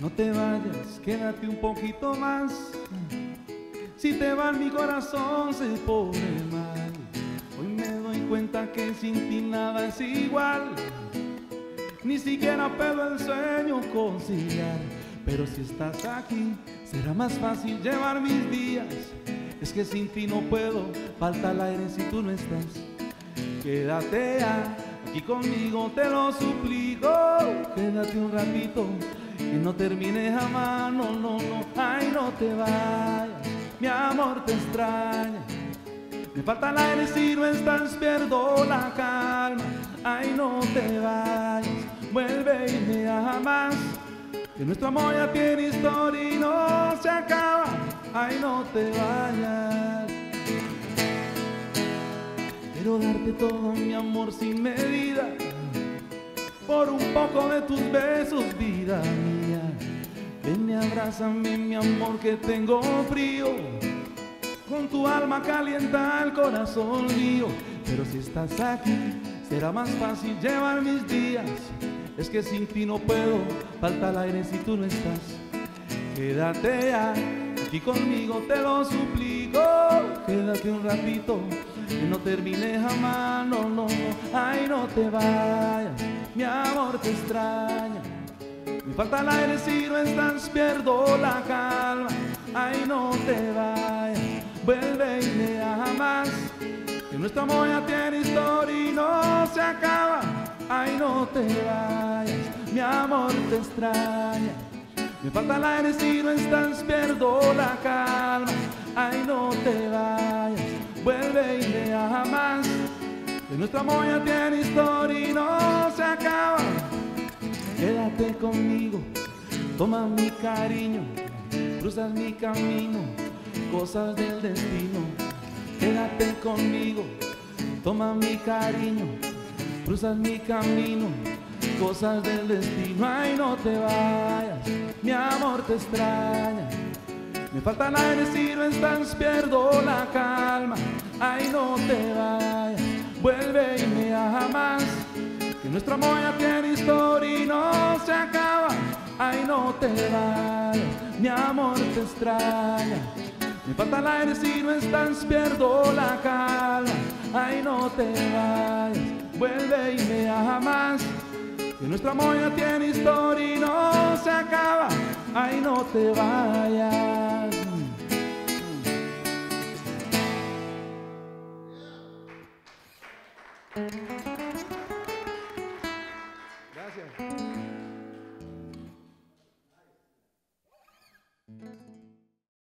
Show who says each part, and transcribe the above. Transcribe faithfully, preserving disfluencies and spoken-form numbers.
Speaker 1: No te vayas, quédate un poquito más. Si te vas mi corazón se pone mal. Hoy me doy cuenta que sin ti nada es igual. Ni siquiera puedo el sueño conciliar. Pero si estás aquí será más fácil llevar mis días. Es que sin ti no puedo, falta el aire si tú no estás. Quédate ya, aquí conmigo te lo suplico. Quédate un ratito, que no termine jamás. No, no, no, ay no te vayas, mi amor te extraña. Me falta el aire si no estás, pierdo la calma. Ay no te vayas, vuelve y me amas. Que nuestro amor ya tiene historia y no se acaba. Ay no te vayas. Quiero darte todo mi amor sin medida, por un poco de tus besos, vida mía. Ven y abrázame mi amor que tengo frío. Con tu alma calienta el corazón mío. Pero si estás aquí será más fácil llevar mis días. Es que sin ti no puedo, falta el aire si tú no estás. Quédate ya, aquí conmigo te lo suplico. Quédate un ratito, que no termine jamás. No, no, no, ay no te vayas, mi amor te extraña. Me falta el aire si no estás, pierdo la calma. Ay no te vayas, vuelve y me amas. Que nuestro amor ya tiene historia y no se acaba. Ay no te vayas, mi amor te extraña. Me falta el aire si no estás, pierdo la calma. Ay no te vayas, vuelve y me amas. Que nuestro amor ya tiene historia y no se acaba. Quédate conmigo, toma mi cariño, cruzas mi camino, cosas del destino. Quédate conmigo, toma mi cariño, cruzas mi camino, cosas del destino. Ay no te vayas, mi amor te extraña. Me falta el aire si no estás, pierdo la calma. Ay no te vayas, vuelve y me amas. Que nuestro amor ya tiene historia y no se acaba. Ay no te vayas, mi amor te extraña. Me falta el aire si no estás, pierdo la calma. Ay no te vayas, vuelve y me amas. Que nuestro amor ya tiene historia y no se acaba. Ay no te vayas. Gracias.